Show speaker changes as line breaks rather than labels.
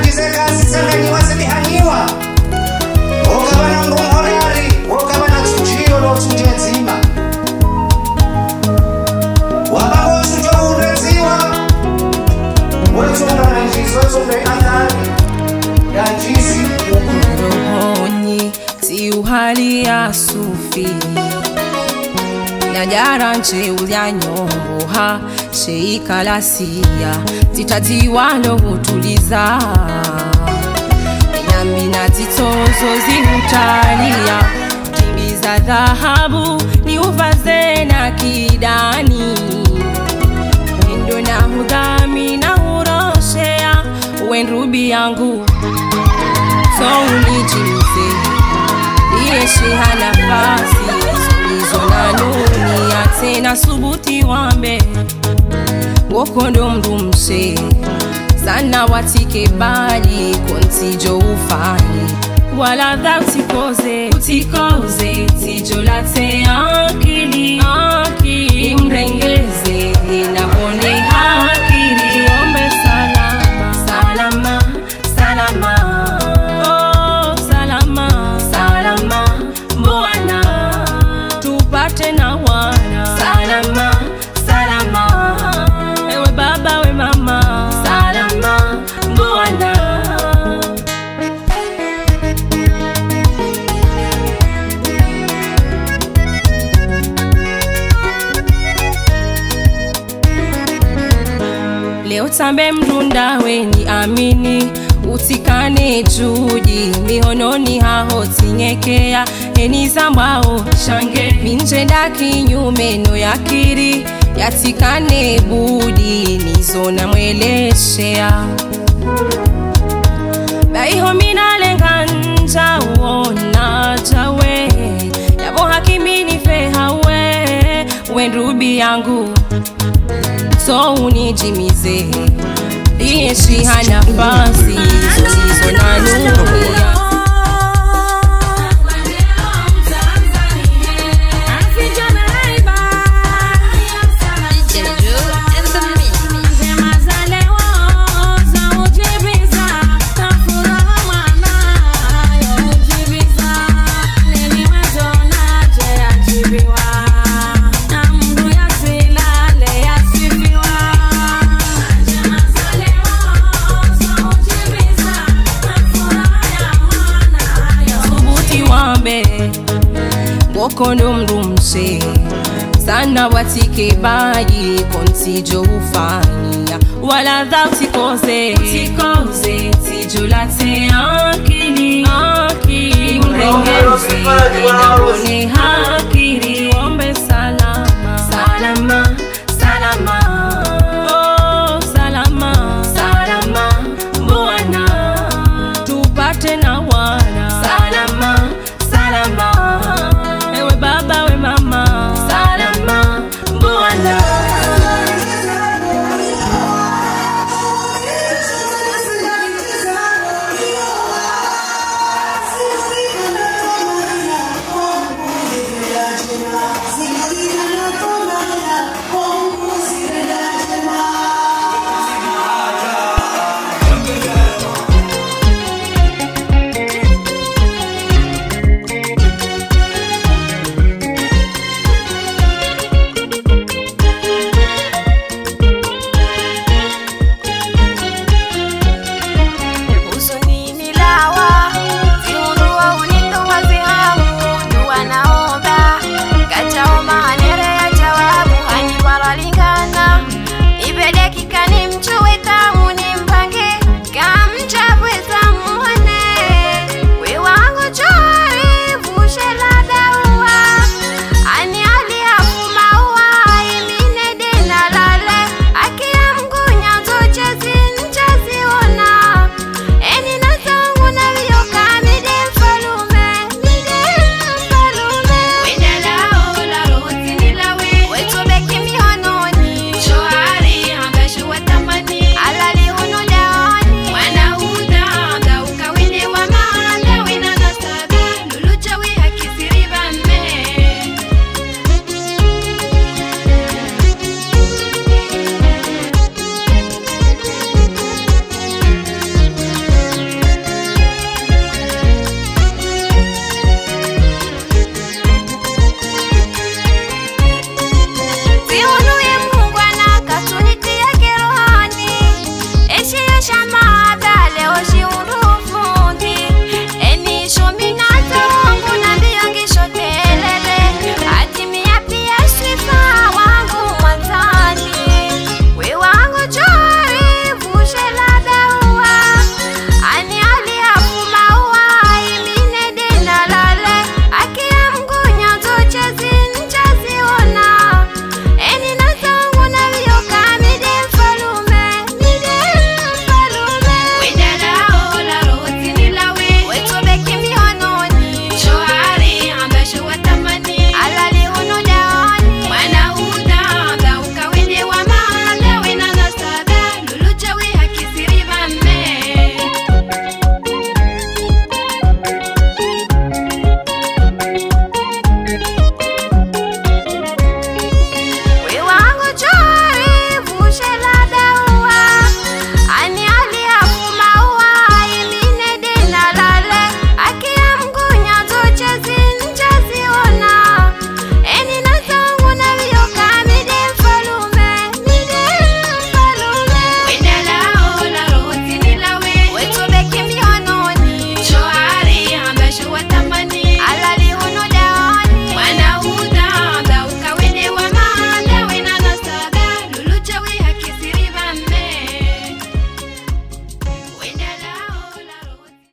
Jiseka sisanganyiwa sedihanyiwa Okabana ngumhorari Okabana tsuchiro lo tsunjenzima Wabango tsucho ureziwa Wetsonga na njizo Wetsonga anani Ya njisi
Rohoni ti uhali ya sufi Nyajara nche ulianyomboha Sheika lasia Titatiwalo hutuliza Nyambi na titozo zihutalia Kimbiza dhahabu ni uvaze na kidani Indo na hudami na huroshea Wenrubi yangu So unijimize Iyeshi hanafasi Sulizo na nuni Atena subuti wambe Wokondo mdumshe Sana watike bali Kontijo ufani Wala dha utikoze Utikoze Tijo late akili Imrengeze Inabone hakili Tuombe salama Salama Salama na wana salama salama ewe baba we mama salama bwana leo tambe mrunda weni amini utikane juji mihononi haho tinyekea eni zambao shange minjenda kinyume no yakiri yatikane budi nizona mweleshea baiho minalenga nja uona jawe yabo hakimini fehawe wenrubi yangu so unijimize Iyeshi hanafasi Sulizo na nunia Wokondo mdumshe Sana watike bayi Kontijo ufania Wala dha utikoze Utikoze Tijo late akili Imrengeze Inabone hakiri